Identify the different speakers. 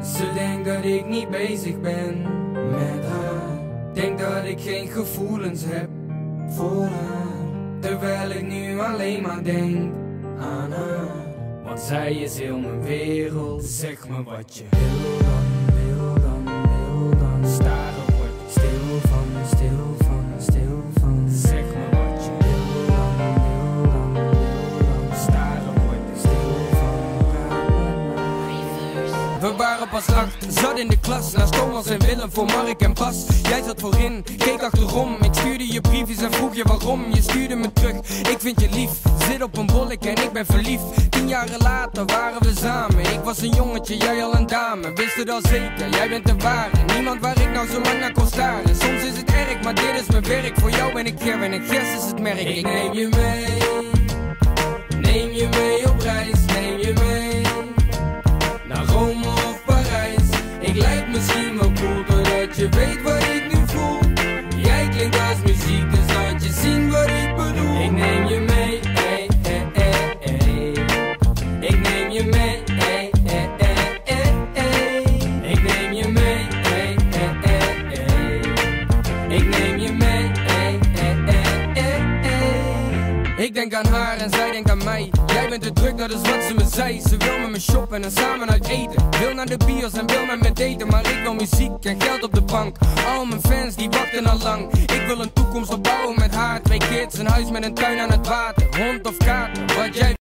Speaker 1: Ze denkt dat ik niet bezig ben met haar. Denk dat ik geen gevoelens heb voor haar. Terwijl ik nu alleen maar denk aan haar. Want zij is heel mijn wereld. Zeg me wat je wil dan, wil dan, wil dan. Staren word je stil van, stil van, stil van. Zeg me wat je wil dan, wil dan, wil dan. Staren word je stil van, praat met mij. We waren pas 8, zat in de klas. Naast Thomas en Willem voor Mark en Bas. Jij zat voorin, keek achterom. Ik stuurde je briefjes en vroeg je waarom. Je stuurde me terug, ik vind je lief. Zit op een bollek en ik ben verliefd. 10 jaren later waren we samen. Ik was een jongetje, jij al een dame. Wist het al zeker, jij bent de ware. Niemand waar ik nou zo lang naar kon staren. Soms is het erg, maar dit is mijn werk. Voor jou ben ik Ger en Gers is het merk. Ik neem je mee. Neem je mee op reis. Neem je mee naar Rome of Parijs. Ik lijk misschien wel cool, doordat je weet wat ik nu voel. Jij klinkt als muziek, dus laat je zien wat ik bedoel. Ik neem je mee, ey, ey, ey, ey. Ik neem je mee, ey, ey, ey, ey, ey. Ik neem je mee, ey, ey, ey, ey. Ik neem je mee, ey, ey, ey, ey, ey. Ik denk aan haar en zij denkt aan mij. Jij bent te druk, dat is wat ze me zei. Ze wil met me shoppen en samen uit eten. Wil naar de bios en wil met me daten. Maar ik wil muziek en geld op de bank. Al mijn fans die wachten al lang. Ik wil een toekomst opbouwen met haar. 2 kids, een huis met een tuin aan het water. Hond of kater, wat jij